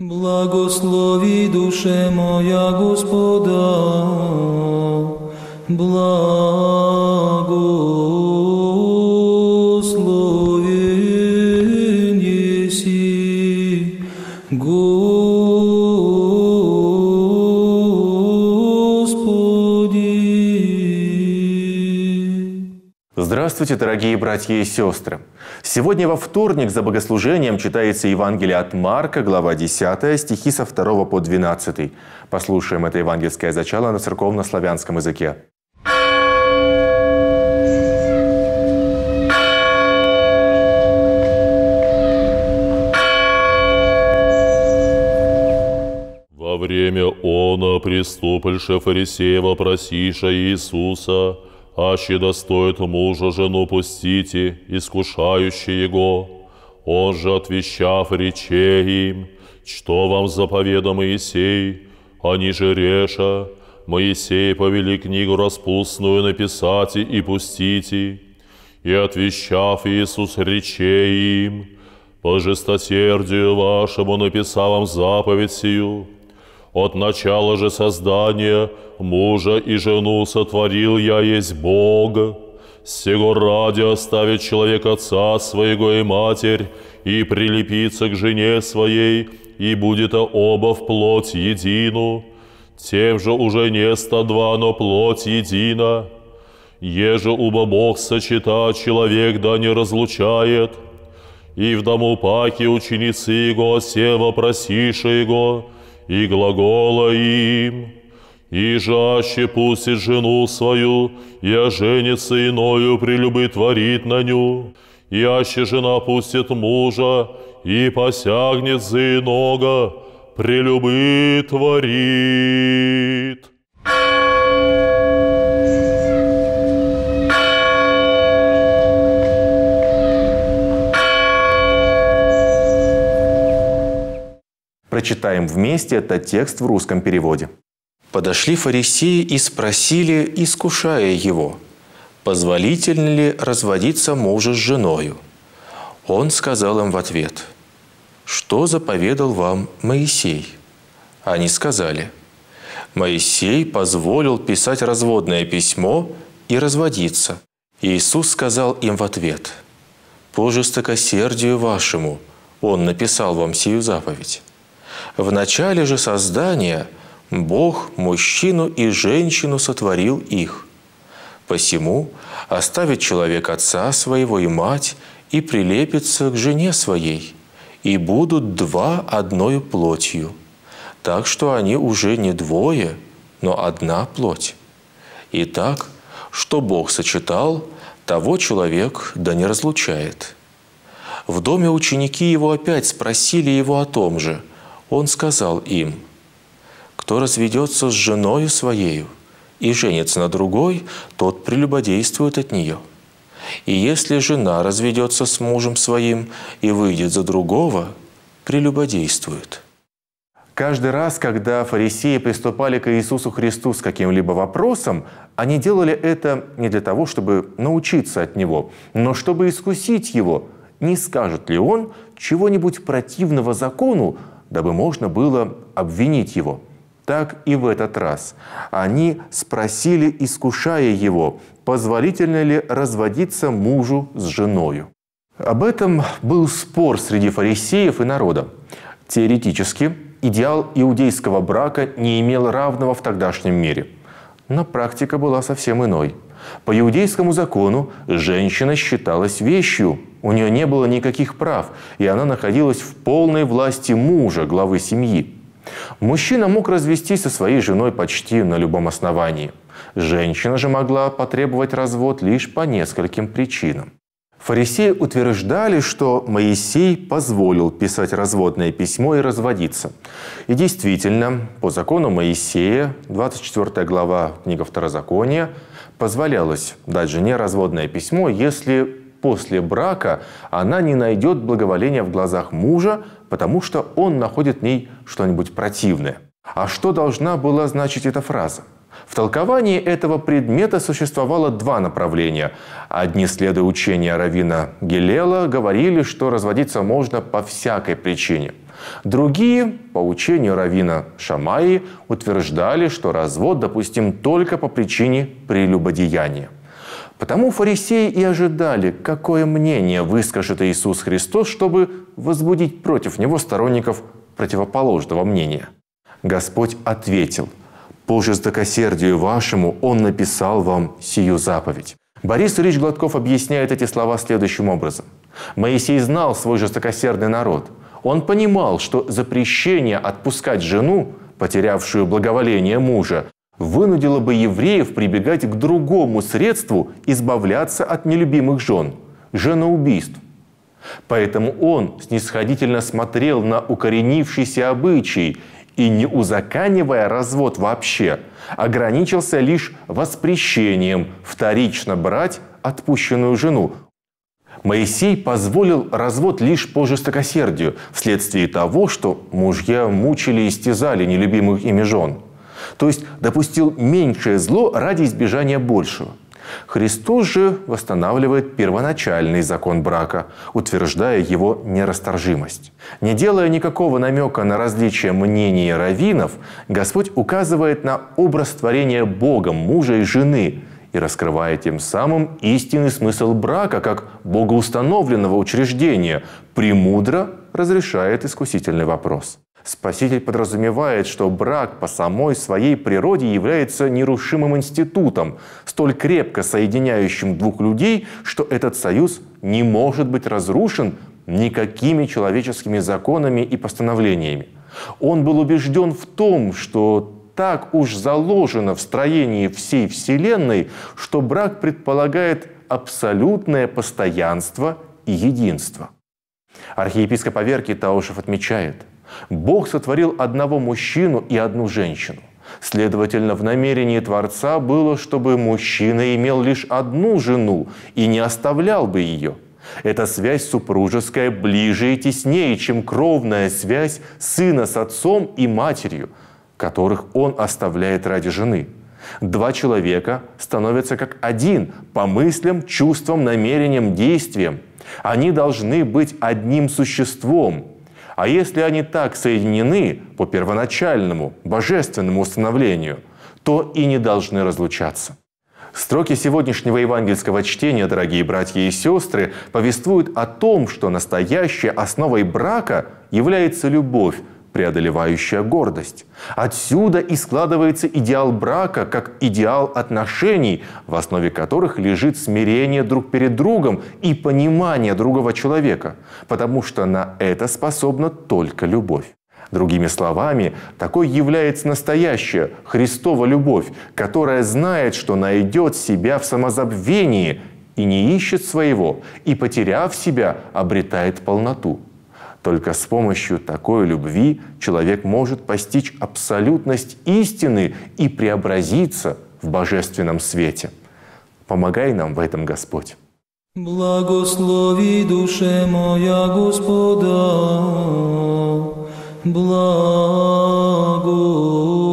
Благослови, душе моя, Господа, благословен еси, Господи. Здравствуйте, дорогие братья и сестры! Сегодня во вторник за богослужением читается Евангелие от Марка, глава 10, стихи со 2 по 12. Послушаем это евангельское зачало на церковно-славянском языке. Во время она приступальше фарисеева просиша Иисуса, аще достоит мужа жену пустите, искушающий его. Он же, отвещав, рече им: что вам заповеда Моисей? Они же реша: Моисей повели книгу распустную написать и пустите. И отвещав, Иисус рече им: по жестосердию вашему написал вам заповедь сию. От начала же создания мужа и жену сотворил я есть Бог. Сего ради оставит человек отца своего и матерь, и прилепится к жене своей, и будет оба в плоть едину. Тем же уже не 102, но плоть едина. Еже уба Бог сочета, человек да не разлучает. И в дому паки ученицы его сева просиша его, и глагола им: и жаще пустит жену свою, и оженится иною прелюбы творит на ню, и аще жена пустит мужа, и посягнет за иного, прелюбы творит. Прочитаем вместе этот текст в русском переводе. Подошли фарисеи и спросили, искушая его: позволительно ли разводиться мужу с женою? Он сказал им в ответ: что заповедал вам Моисей? Они сказали: Моисей позволил писать разводное письмо и разводиться. Иисус сказал им в ответ: по жестокосердию вашему Он написал вам сию заповедь. В начале же создания Бог мужчину и женщину сотворил их. Посему оставит человек отца своего и мать, и прилепится к жене своей, и будут два одною плотью. Так что они уже не двое, но одна плоть. Итак, что Бог сочетал, того человек да не разлучает. В доме ученики его опять спросили его о том же. Он сказал им: кто разведется с женою своею и женится на другой, тот прелюбодействует от нее. И если жена разведется с мужем своим и выйдет за другого, прелюбодействует. Каждый раз, когда фарисеи приступали к Иисусу Христу с каким-либо вопросом, они делали это не для того, чтобы научиться от Него, но чтобы искусить Его, не скажет ли Он чего-нибудь противного закону, дабы можно было обвинить Его. Так и в этот раз. Они спросили, искушая Его, позволительно ли разводиться мужу с женою. Об этом был спор среди фарисеев и народа. Теоретически, идеал иудейского брака не имел равного в тогдашнем мире. Но практика была совсем иной. По иудейскому закону женщина считалась вещью, у нее не было никаких прав, и она находилась в полной власти мужа, главы семьи. Мужчина мог развестись со своей женой почти на любом основании. Женщина же могла потребовать развод лишь по нескольким причинам. Фарисеи утверждали, что Моисей позволил писать разводное письмо и разводиться. И действительно, по закону Моисея, 24 глава книга Второзакония, позволялось дать жене разводное письмо, если после брака она не найдет благоволения в глазах мужа, потому что он находит в ней что-нибудь противное. А что должна была значить эта фраза? В толковании этого предмета существовало два направления. Одни, следуя учению раввина Гилела, говорили, что разводиться можно по всякой причине. Другие, по учению раввина Шамаи, утверждали, что развод допустим только по причине прелюбодеяния. Потому фарисеи и ожидали, какое мнение выскажет Иисус Христос, чтобы возбудить против Него сторонников противоположного мнения. Господь ответил: «По жестокосердию вашему Он написал вам сию заповедь». Борис Ильич Гладков объясняет эти слова следующим образом. Моисей знал свой жестокосердный народ. Он понимал, что запрещение отпускать жену, потерявшую благоволение мужа, вынудило бы евреев прибегать к другому средству избавляться от нелюбимых жен – женоубийств. Поэтому он снисходительно смотрел на укоренившийся обычай и, не узаконивая развод вообще, ограничился лишь воспрещением вторично брать отпущенную жену. Моисей позволил развод лишь по жестокосердию, вследствие того, что мужья мучили и истязали нелюбимых ими жен. То есть допустил меньшее зло ради избежания большего. Христос же восстанавливает первоначальный закон брака, утверждая его нерасторжимость. Не делая никакого намека на различия мнений раввинов, Господь указывает на образ творения Богом мужа и жены и раскрывает тем самым истинный смысл брака как богоустановленного учреждения, премудро разрешает искусительный вопрос. Спаситель подразумевает, что брак по самой своей природе является нерушимым институтом, столь крепко соединяющим двух людей, что этот союз не может быть разрушен никакими человеческими законами и постановлениями. Он был убежден в том, что так уж заложено в строении всей Вселенной, что брак предполагает абсолютное постоянство и единство. Архиепископ Аверкий Таушев отмечает: Бог сотворил одного мужчину и одну женщину. Следовательно, в намерении Творца было, чтобы мужчина имел лишь одну жену и не оставлял бы ее. Эта связь супружеская ближе и теснее, чем кровная связь сына с отцом и матерью, которых он оставляет ради жены. Два человека становятся как один по мыслям, чувствам, намерениям, действиям. Они должны быть одним существом. А если они так соединены по первоначальному, божественному установлению, то и не должны разлучаться. Строки сегодняшнего евангельского чтения, дорогие братья и сестры, повествуют о том, что настоящей основой брака является любовь, преодолевающая гордость. Отсюда и складывается идеал брака как идеал отношений, в основе которых лежит смирение друг перед другом и понимание другого человека, потому что на это способна только любовь. Другими словами, такой является настоящая Христова любовь, которая знает, что найдет себя в самозабвении и не ищет своего, и, потеряв себя, обретает полноту. Только с помощью такой любви человек может постичь абсолютность истины и преобразиться в божественном свете. Помогай нам в этом, Господь. Благослови душе моя Господа, благо.